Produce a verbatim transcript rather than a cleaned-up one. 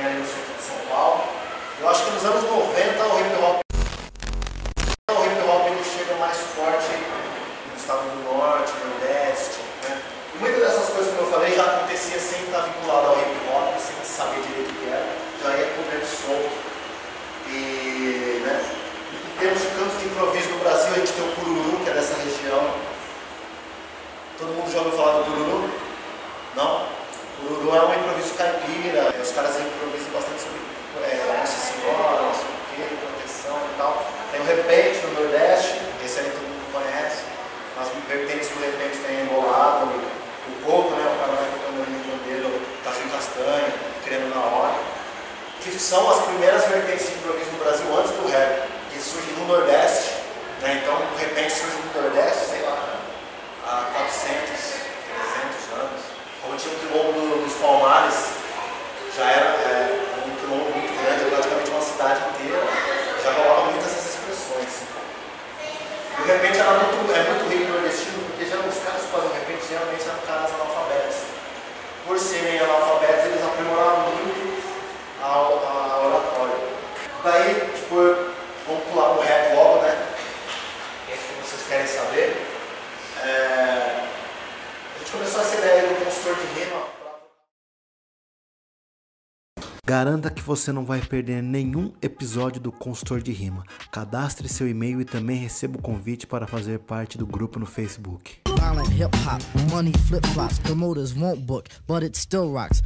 também ali no centro de São Paulo. Eu acho que nos anos noventa o hip hop, o hip hop ele chega mais forte no estado do Norte, Nordeste, né? E muitas dessas coisas, como eu falei, já acontecia sem estar vinculado ao hip hop, sem saber direito o que era, já ia comendo solto. E, né, em termos de canto de improviso no Brasil, a gente tem o Cururu, que é dessa região. Todo mundo já ouviu falar do Cururu? Não? O Cururu é um improviso caipira, os caras improvisam bastante sobre é, Nossa Senhora, não sei o que, proteção e tal. Tem o repente no Nordeste, esse aí todo mundo conhece. As vertentes do repente tem embolado, o coco, né, o cara vai tocando ali no bandeiro, caixa de castanha, creme na hora. Que são as primeiras vertentes de improviso no Brasil antes do rap, que surge no Nordeste, né? Então o repente surge no Nordeste, sei lá, há quatrocentos, trezentos anos. Como tinha o quilombo do, dos Palmares, já era é, um quilombo muito grande, praticamente uma cidade inteira, já rolava muitas essas expressões. O repente era muito, é muito rico nordestino, porque já, os caras que fazem o repente geralmente eram caras analfabetos. Por serem analfabetos, eles aprimoraram muito a oratória. Daí, tipo, vamos pular pro rap logo, né? Que é isso que vocês querem saber. É... A gente começou essa ideia do consultor de rima. Garanta que você não vai perder nenhum episódio do Consultor de Rima. Cadastre seu e-mail e também receba o convite para fazer parte do grupo no Facebook. Violent hip hop, money flip flops, promoters won't book, but it still rocks.